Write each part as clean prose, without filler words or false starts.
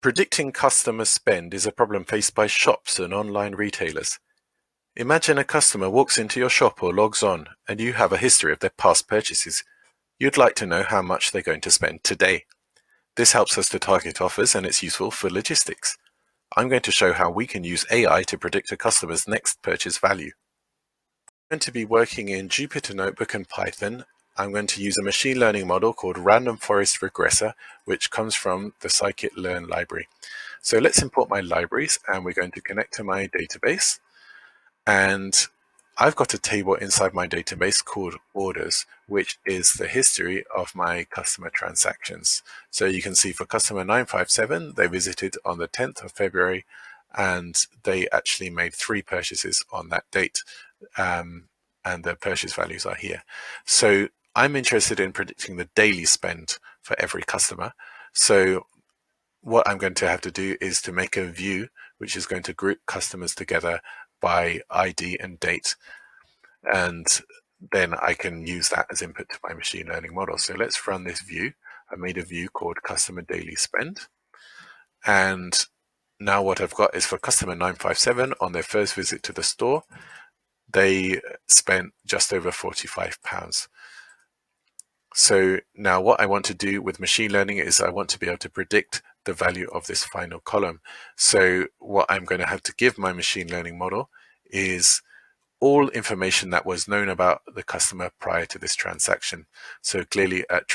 Predicting customer spend is a problem faced by shops and online retailers. Imagine a customer walks into your shop or logs on, and you have a history of their past purchases. You'd like to know how much they're going to spend today. This helps us to target offers, and it's useful for logistics. I'm going to show how we can use AI to predict a customer's next purchase value. I'm going to be working in Jupyter Notebook and Python. I'm going to use a machine learning model called Random Forest Regressor, which comes from the Scikit-Learn library. So let's import my libraries, and we're going to connect to my database. And I've got a table inside my database called orders, which is the history of my customer transactions. So you can see for customer 957, they visited on the 10th of February, and they actually made 3 purchases on that date. And the purchase values are here. So I'm interested in predicting the daily spend for every customer. So what I'm going to have to do is to make a view which is going to group customers together by ID and date. And then I can use that as input to my machine learning model. So let's run this view. I made a view called customer daily spend. And now what I've got is for customer 957 on their first visit to the store, they spent just over £45. So now what I want to do with machine learning is I want to be able to predict the value of this final column. So what I'm going to have to give my machine learning model is all information that was known about the customer prior to this transaction. So clearly at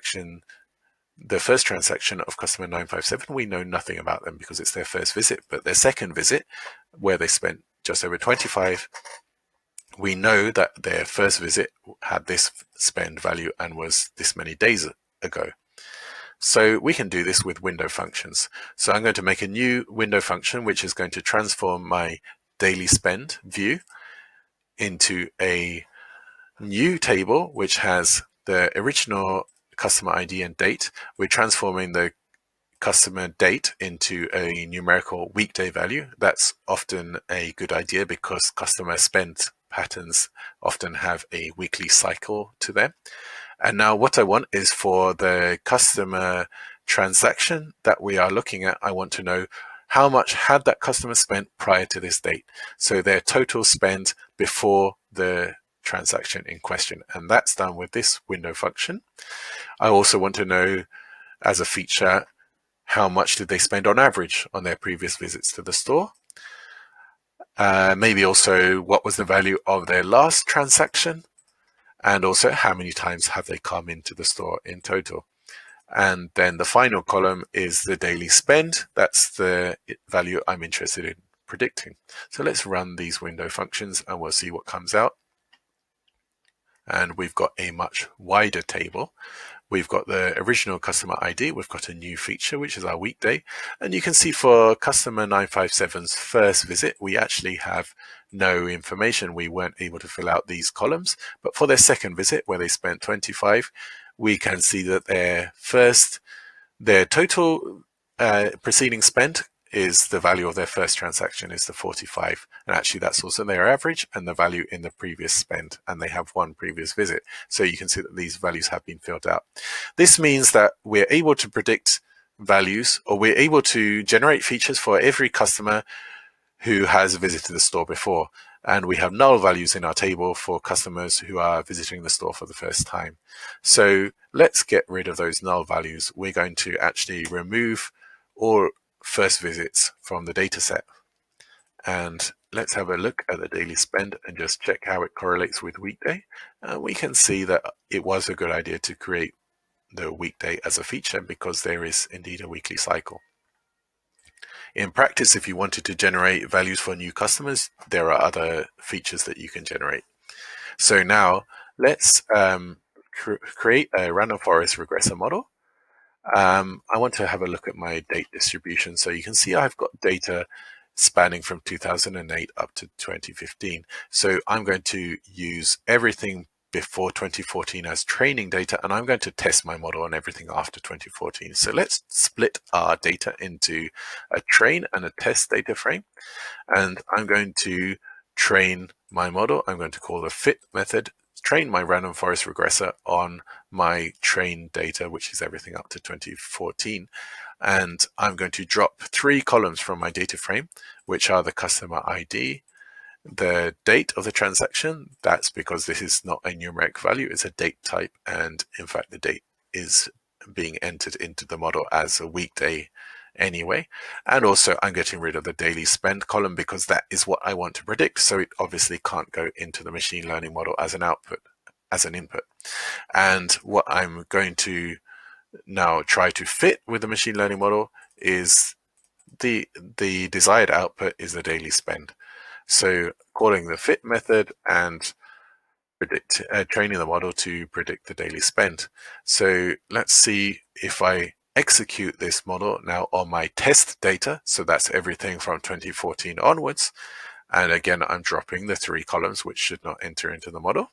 the first transaction of customer 957, we know nothing about them because it's their first visit, but their second visit, where they spent just over 25, we know that their first visit had this spend value and was this many days ago. So we can do this with window functions. So I'm going to make a new window function, which is going to transform my daily spend view into a new table, which has the original customer ID and date. We're transforming the customer date into a numerical weekday value. That's often a good idea because customer spend patterns often have a weekly cycle to them. And now what I want is for the customer transaction that we are looking at, I want to know how much had that customer spent prior to this date. So their total spend before the transaction in question. And that's done with this window function. I also want to know as a feature, how much did they spend on average on their previous visits to the store? Maybe also what was the value of their last transaction, and also how many times have they come into the store in total. And then the final column is the daily spend. That's the value I'm interested in predicting. So let's run these window functions and we'll see what comes out. And we've got a much wider table. We've got the original customer ID. We've got a new feature, which is our weekday. And you can see for customer 957's first visit, we actually have no information. We weren't able to fill out these columns. But for their second visit, where they spent 25, we can see that their total preceding spend is the value of their first transaction is the 45. And actually that's also their average and the value in the previous spend. And they have one previous visit. So you can see that these values have been filled out. This means that we're able to predict values, or we're able to generate features for every customer who has visited the store before. And we have null values in our table for customers who are visiting the store for the first time. So let's get rid of those null values. We're going to actually remove all first visits from the data set. And let's have a look at the daily spend and just check how it correlates with weekday. We can see that it was a good idea to create the weekday as a feature because there is indeed a weekly cycle. In practice, if you wanted to generate values for new customers, there are other features that you can generate. So now let's create a random forest regressor model. I want to have a look at my date distribution. So you can see I've got data spanning from 2008 up to 2015. So I'm going to use everything before 2014 as training data, and I'm going to test my model on everything after 2014. So let's split our data into a train and a test data frame. And I'm going to train my model. I'm going to call the fit method, train my random forest regressor on my train data, which is everything up to 2014. and I'm going to drop 3 columns from my data frame, which are the customer ID, the date of the transaction. That's because this is not a numeric value, it's a date type, and in fact the date is being entered into the model as a weekday anyway. And also I'm getting rid of the daily spend column because that is what I want to predict, so it obviously can't go into the machine learning model as an output, as an input. And what I'm going to now try to fit with the machine learning model is the desired output is the daily spend. So calling the fit method and training the model to predict the daily spend. So let's see if I execute this model now on my test data. So that's everything from 2014 onwards. And again, I'm dropping the 3 columns, which should not enter into the model.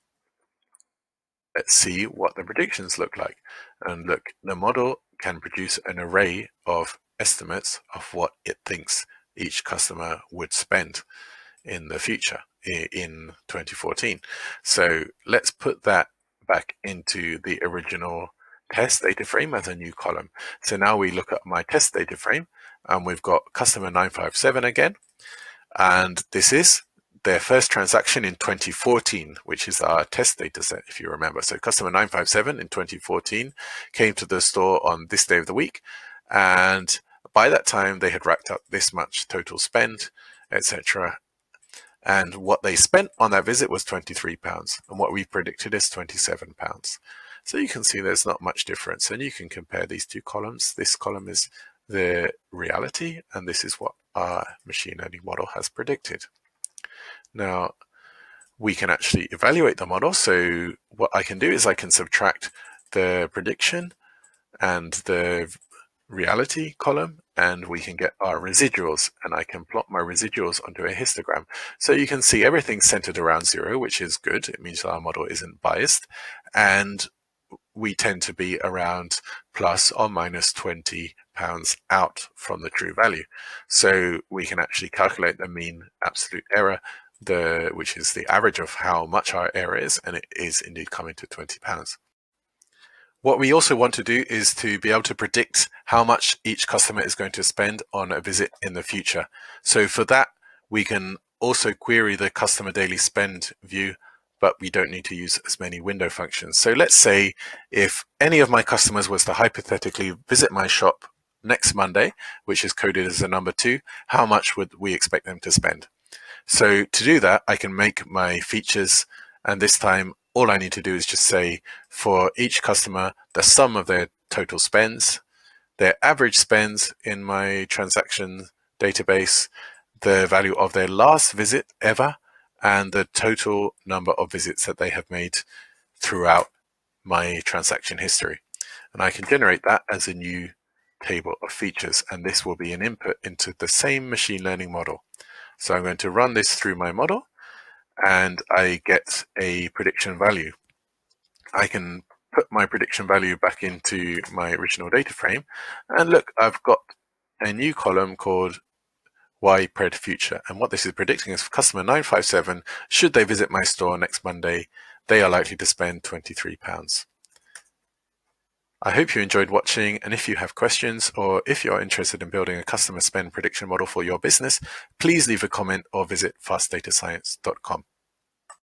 Let's see what the predictions look like. And look, the model can produce an array of estimates of what it thinks each customer would spend in the future in 2014. So let's put that back into the original test data frame as a new column. So now we look at my test data frame and we've got customer 957 again. And this is their first transaction in 2014, which is our test data set, if you remember. So customer 957 in 2014 came to the store on this day of the week. And by that time, they had racked up this much total spend, etc. And what they spent on that visit was £23. And what we predicted is £27. So you can see there's not much difference. And you can compare these 2 columns. This column is the reality, and this is what our machine learning model has predicted. Now, we can actually evaluate the model. So what I can do is I can subtract the prediction and the reality column, and we can get our residuals, and I can plot my residuals onto a histogram. So you can see everything's centered around 0, which is good. It means our model isn't biased, and we tend to be around plus or minus £20 out from the true value. So we can actually calculate the mean absolute error, which is the average of how much our error is, and it is indeed coming to £20. What we also want to do is to be able to predict how much each customer is going to spend on a visit in the future. So for that, we can also query the customer daily spend view, but we don't need to use as many window functions. So let's say if any of my customers was to hypothetically visit my shop next Monday, which is coded as a number 2, how much would we expect them to spend? So to do that, I can make my features, and this time all I need to do is just say for each customer, the sum of their total spends, their average spends in my transaction database, the value of their last visit ever, and the total number of visits that they have made throughout my transaction history. And I can generate that as a new table of features, and this will be an input into the same machine learning model. So I'm going to run this through my model, and I get a prediction value. I can put my prediction value back into my original data frame, and look, I've got a new column called YPred future, and what this is predicting is for customer 957, should they visit my store next Monday, they are likely to spend £23. I hope you enjoyed watching, and if you have questions or if you're interested in building a customer spend prediction model for your business, please leave a comment or visit fastdatascience.com.